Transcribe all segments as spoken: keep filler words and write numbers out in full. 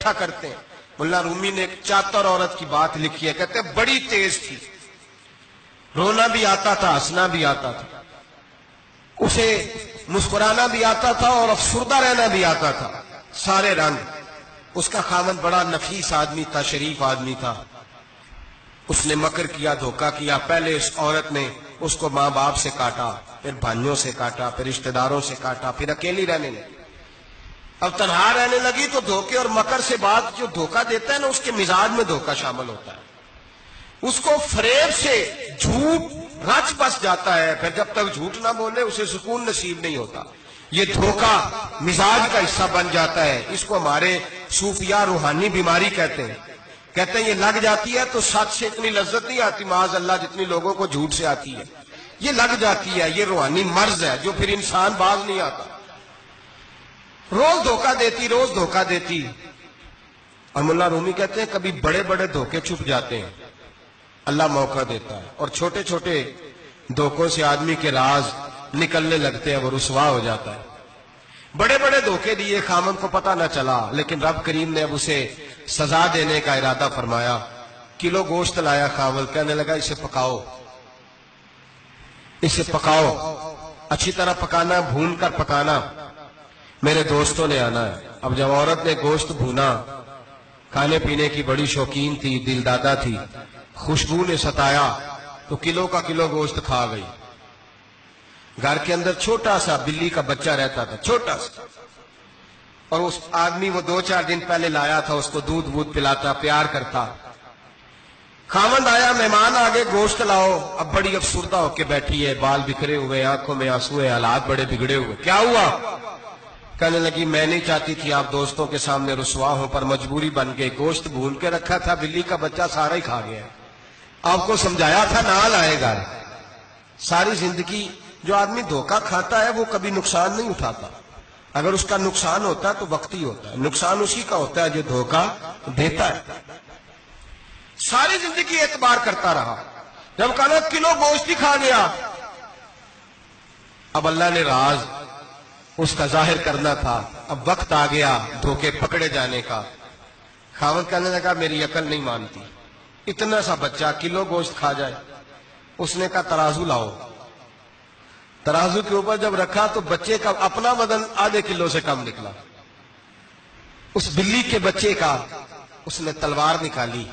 اکٹھا کرتے ہیں۔ ملا رومی نے ایک چاتر عورت کی بات لکھی ہے، کہتے ہیں بڑی تیز تھی، رونا بھی آتا تھا، ہنسنا بھی آتا تھا، اسے مسکرانا بھی آتا تھا اور افسردہ رہنا بھی آتا تھا، سارے رنگ۔ اس کا خاوند بڑا نفیس آدمی تھا، شریف آدمی تھا۔ اس نے مکر کیا، دھوکہ کیا۔ پہلے اس عورت نے اس کو ماں باپ سے کاٹا، پھر بھائیوں سے کاٹا، پھر رشتہ داروں سے کاٹا، پھر اکیلی رہنے لگی۔ اب تنہا رہنے لگی تو دھوکے اور مکر سے بات، جو دھوکہ دیتا ہے نا اس کے مزاج میں دھوکہ شامل ہوتا ہے، اس کو فریب سے جھوٹ رچ بس جاتا ہے، پھر جب تک جھوٹ نہ بولے اسے سکون نصیب نہیں ہوتا۔ یہ دھوکہ مزاج کا حصہ بن جاتا ہے۔ اس کو ہمارے صوفیاء روحانی بیماری کہتے ہیں۔ کہتے ہیں یہ لگ جاتی ہے تو سچ سے اتنی لذت نہیں آتی معاذ اللہ جتنی لوگوں کو جھوٹ سے آتی ہے۔ یہ لگ جاتی ہے، یہ روحانی مرض ہے جو پھر انسان باز نہیں آتا۔ روز دھوکہ دیتی، روز دھوکہ دیتی۔ اور ملا رومی کہتے ہیں کبھی بڑے بڑے دھوکے چھپ جاتے ہیں، اللہ موقع دیتا ہے، اور چھوٹے چھوٹے دھوکوں سے آدمی کے راز نکلنے لگتے ہیں، وہ رسوا ہو جاتا ہے۔ بڑے بڑے دھوکے دیے، خامن کو پتہ نہ چلا، لیکن رب کریم نے اب اسے سزا دینے کا ارادہ فرمایا۔ کلو گوشت لایا خامن، کہنے لگا اسے پکاؤ، اسے پکاؤ، اچھی طرح پکانا، بھون کر پکانا، میرے دوستوں نے آنا ہے۔ اب جب عورت نے گوشت بھونا، کھانے پینے کی بڑی شوقین تھی، دل دادا تھی، خوشبو نے ستایا تو کلو کا کلو گوشت کھا گئی۔ گھر کے اندر چھوٹا سا بلی کا بچہ رہتا تھا، چھوٹا سا، اور اس آدمی وہ دو چار دن پہلے لایا تھا، اس کو دودھ وودھ پلاتا، پیار کرتا۔ خاوند آیا، مہمان آگے، گوشت لاؤ۔ اب بڑی افسردہ ہو کے بیٹھی ہے، بال بکھرے ہوئے، آنکھوں میں آنسو ہے، حالات بڑے بگڑے ہوئے۔ کیا ہوا؟ کہنے لگی میں نہیں چاہتی تھی آپ دوستوں کے سامنے رسوا ہوں، پر مجبوری بن گئی، گوشت بھون کے رکھا تھا، بلی کا بچہ سارا ہی کھا گیا۔ آپ کو سمجھایا تھا نہ لائے گا۔ ساری زندگی جو آدمی دھوکہ کھاتا ہے وہ کبھی نقصان نہیں اٹھاتا، اگر اس کا نقصان ہوتا ہے تو وقتی ہوتا ہے، نقصان اسی کا ہوتا ہے جو دھوکہ دیتا ہے۔ ساری زندگی اعتبار کرتا رہا، جب کہا کلو گوشت ہی کھا گیا۔ اب اللہ نے راز اس کا ظاہر کرنا تھا، اب وقت آ گیا دھوکے پکڑے جانے کا۔ خاوند کہنے لگا میری عقل نہیں مانتی، اتنا سا بچہ کلو گوشت کھا جائے۔ اس نے کہا ترازو لاؤ۔ ترازو کے اوپر جب رکھا تو بچے کا اپنا وزن آدھے کلو سے کم نکلا، اس بلی کے بچے کا۔ اس نے تلوار نکالی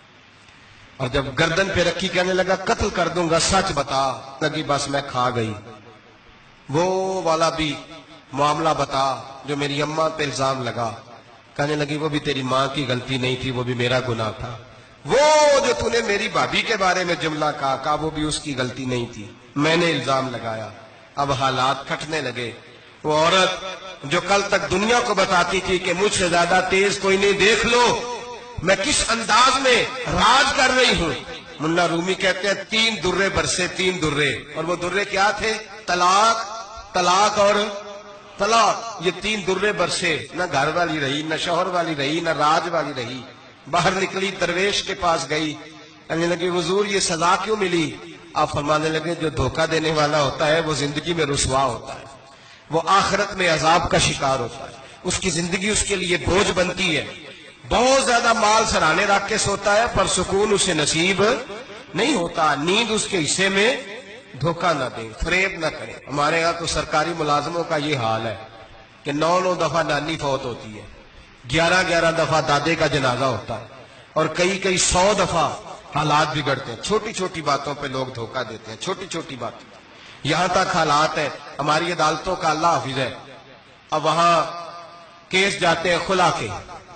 اور جب گردن پہ رکھی کہنے لگا قتل کر دوں گا، سچ بتا۔ لگی بس میں کھا گئی، وہ والا بھی معاملہ بتا جو میری اماں پہ الزام لگا۔ کہنے لگی وہ بھی تیری ماں کی غلطی نہیں تھی، وہ بھی میرا گناہ تھا۔ وہ جو تو نے میری بھابھی کے بارے میں جملہ کہا کہا وہ بھی اس کی غلطی نہیں تھی، میں نے الزام لگایا۔ اب حالات کھٹنے لگے۔ وہ عورت جو کل تک دنیا کو بتاتی تھی کہ مجھ سے زیادہ تیز کوئی نہیں، دیکھ لو میں کس انداز میں راج کر رہی ہوں۔ ملا رومی کہتے ہیں تین درے برسے، تین درے، اور وہ درے کیا تھے؟ طلاق، طلاق اور طلاق۔ یہ تین درے برسے، نہ گھر والی رہی، نہ شوہر والی رہی، نہ راج والی رہی۔ باہر نکلی، درویش کے پاس گئی، کہنے لگی حضور یہ سزا کیوں ملی؟ آپ فرمانے لگے جو دھوکہ دینے والا ہوتا ہے وہ زندگی میں رسوا ہوتا ہے، وہ آخرت میں عذاب کا شکار ہوتا ہے، اس کی زندگی اس کے لیے بوجھ بنتی ہے۔ بہت زیادہ مال سرانے رکھ کے سوتا ہے پر سکون اسے نصیب نہیں ہوتا۔ نیند اس کے حصے میں، دھوکہ نہ دے، فریب نہ کرے۔ ہمارے ہاں تو سرکاری ملازموں کا یہ حال ہے کہ نو نو دفعہ نانی فوت ہوتی ہے، گیارہ گیارہ دفعہ دادے کا جنازہ ہوتا ہے، اور کئی کئی سو دفعہ حالات بگڑتے ہیں۔ چھوٹی چھوٹی باتوں پہ لوگ دھوکہ دیتے ہیں، چھوٹی چھوٹی باتیں، یہاں تک حالات ہے۔ ہماری عدالتوں کا اللہ حافظ ہے، اب وہاں کیس جاتے ہیں خلا کے،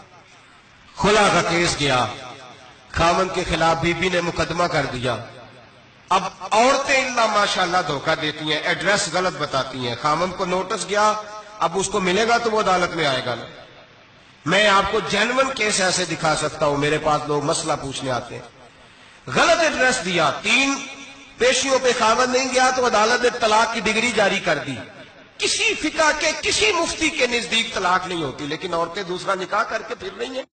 خلا کا کیس گیا، خاوند کے خلاف بی بی نے مقدمہ کر دیا۔ اب عورتیں اللہ ماشاءاللہ دھوکہ دیتی ہیں، ایڈریس غلط بتاتی ہیں، خاوند کو نوٹس گیا، اب اس کو ملے گا تو وہ عدالت میں آئے گا نا۔ میں آپ کو جینون کیس ایسے دکھا سکتا ہوں، میرے پاس لوگ مسئلہ پوچھنے آتے ہیں، غلط ایڈریس دیا، تین پیشیوں پہ خاوند نہیں گیا تو عدالت نے طلاق کی ڈگری جاری کر دی۔ کسی فقہ کے کسی مفتی کے نزدیک طلاق نہیں ہوتی، لیکن عورتیں دوسرا نکاح کر کے پھر رہی ہیں۔